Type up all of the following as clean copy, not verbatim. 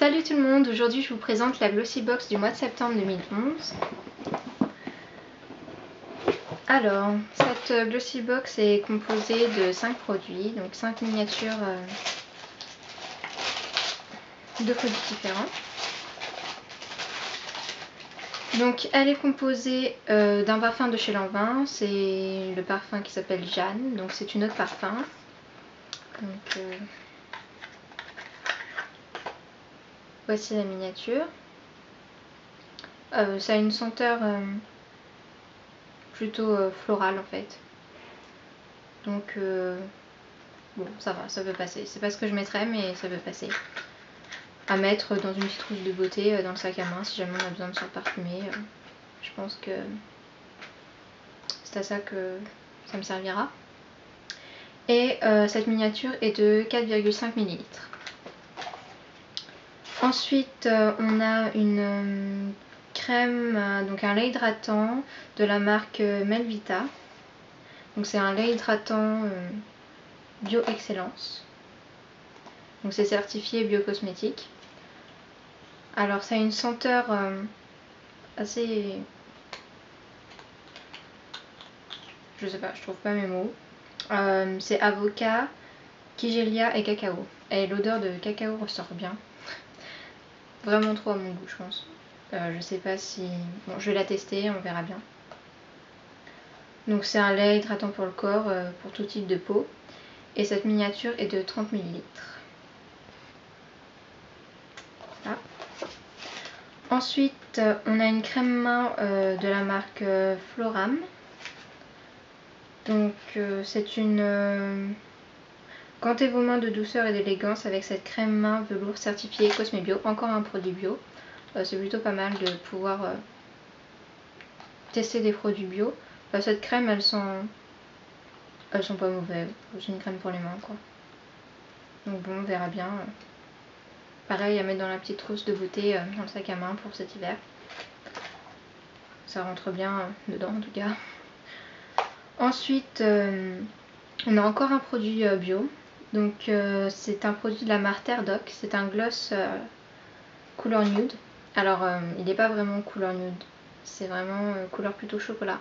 Salut tout le monde, aujourd'hui je vous présente la Glossy Box du mois de septembre 2011. Alors, cette Glossy Box est composée de 5 produits, donc 5 miniatures de produits différents. Donc elle est composée d'un parfum de chez Lanvin, c'est le parfum qui s'appelle Jeanne, donc c'est une eau de parfum. Donc, voici la miniature. Ça a une senteur plutôt florale en fait. Donc bon, ça va, ça peut passer. C'est pas ce que je mettrais, mais ça peut passer. À mettre dans une petite trousse de beauté dans le sac à main si jamais on a besoin de se parfumer. Je pense que c'est à ça que ça me servira. Et cette miniature est de 4,5 ml. Ensuite, on a une crème, donc un lait hydratant de la marque Melvita. Donc c'est un lait hydratant Bio Excellence. Donc c'est certifié biocosmétique. Alors ça a une senteur assez... Je sais pas, je trouve pas mes mots. C'est avocat, kigelia et cacao. Et l'odeur de cacao ressort bien. Vraiment trop à mon goût je pense. Je sais pas si... Bon, je vais la tester, on verra bien. Donc c'est un lait hydratant pour le corps, pour tout type de peau. Et cette miniature est de 30 ml. Voilà. Ensuite, on a une crème main de la marque Floram. Donc c'est une... Gantez vos mains de douceur et d'élégance avec cette crème main velours certifiée Cosme Bio. Encore un produit bio. C'est plutôt pas mal de pouvoir tester des produits bio. Cette crème, elles sont pas mauvaises. C'est une crème pour les mains quoi. Donc bon, on verra bien. Pareil à mettre dans la petite trousse de beauté dans le sac à main pour cet hiver. Ça rentre bien dedans en tout cas. Ensuite, on a encore un produit bio. Donc c'est un produit de la marque Terre Doc. C'est un gloss couleur nude. Alors il n'est pas vraiment couleur nude. C'est vraiment couleur plutôt chocolat.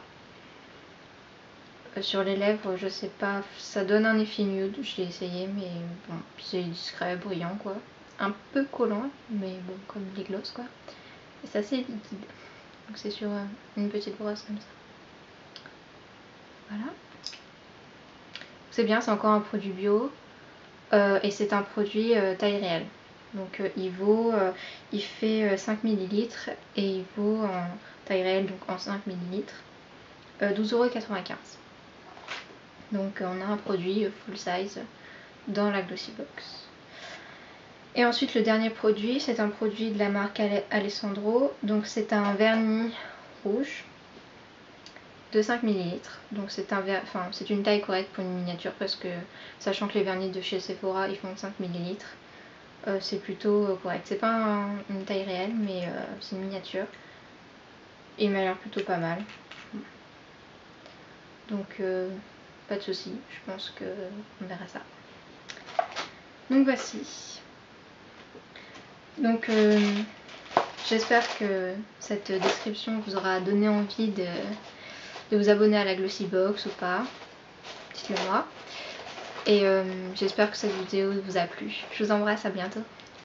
Sur les lèvres, je sais pas, ça donne un effet nude. Je l'ai essayé, mais bon, c'est discret, brillant quoi. Un peu collant, mais bon, comme les gloss quoi. Et c'est assez liquide. Donc c'est sur une petite brosse comme ça. Voilà. C'est bien, c'est encore un produit bio. Et c'est un produit taille réelle. Donc il fait 5 ml et il vaut en taille réelle, donc en 5 ml, 12,95 €. Donc on a un produit full size dans la Glossy Box. Et ensuite le dernier produit, c'est un produit de la marque Alessandro. Donc c'est un vernis rouge de 5 ml. Donc c'est une taille correcte pour une miniature parce que sachant que les vernis de chez Sephora ils font 5 ml. C'est plutôt correct. C'est pas une taille réelle mais c'est une miniature. Et il m'a l'air plutôt pas mal. Donc pas de soucis, je pense qu'on verra ça. Donc voici. Donc j'espère que cette description vous aura donné envie de vous abonner à la Glossy Box ou pas. Dites-le moi. Et j'espère que cette vidéo vous a plu. Je vous embrasse, à bientôt.